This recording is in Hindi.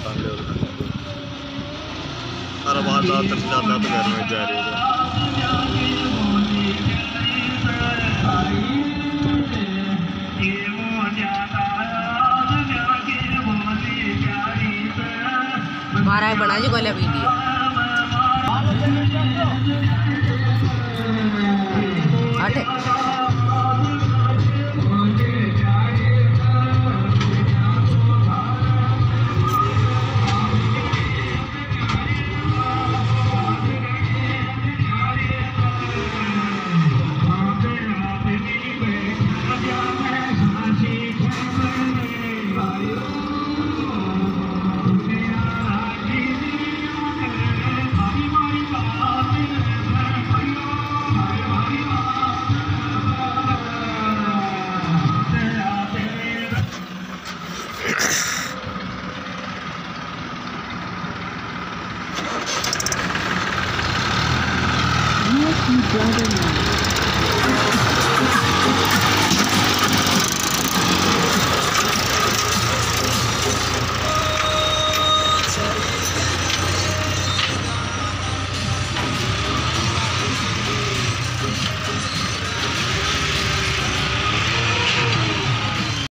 कांगड़े और हर बात ज़्यादातर से ज़्यादा तो घर में जा रही है। हमारा बना जी बोले वीडियो हटे brother.